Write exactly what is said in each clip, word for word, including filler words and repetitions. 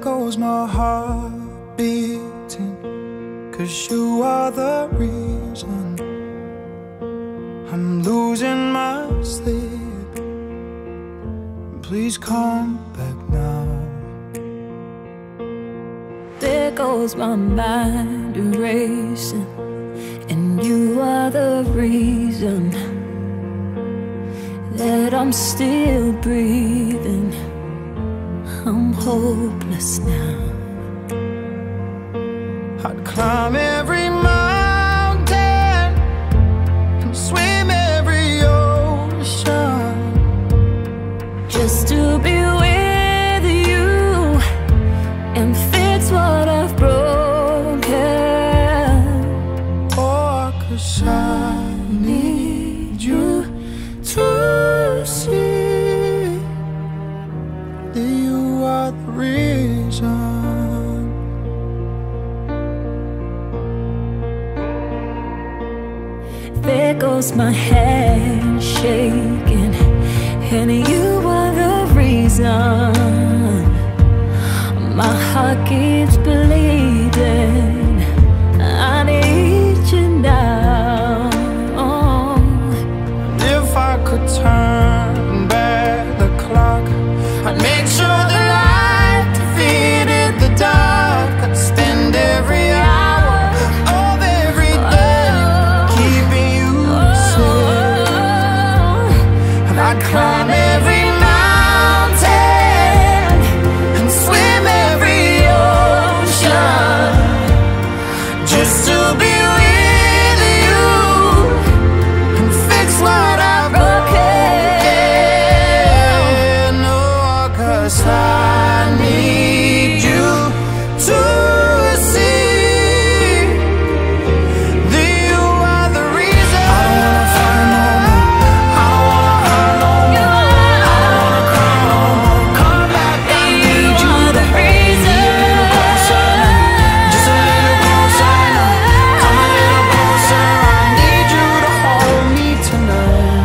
goes my heart beating, 'cause you are the reason I'm losing my sleep. Please come back now. There goes my mind erasing, and you are the reason that I'm still breathing. I'm hopeless now. I'd climb every mountain and swim every ocean just to be with you and fix what I've broken. Oh, 'cause I need you to see that you are the reason. There goes my hand shaking, and you are the reason my heart keeps bleeding. I need you now. If I could turn back the clock, I'd make sure the light defeated the dark. I'd spend every hour of every day keeping you safe, and I'd climb every mountain and swim every ocean just to be with you and fix what I've broken. Oh, 'cause I need you to see that you are the reason. I don't wanna fight no more, I don't wanna hurt no more, I don't wanna cry no more. Come back, I need you to reason. Just a little closer now, come a little closer. I need you to hold me tonight.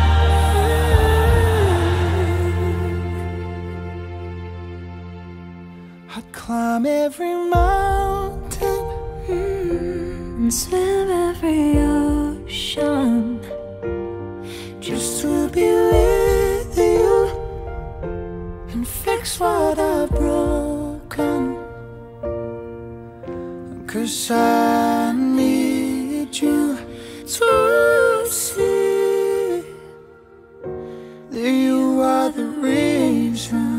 I'd climb every mountain And swim every ocean just to be with you and fix what I've broken. 'Cause I need you to see that you are the reason.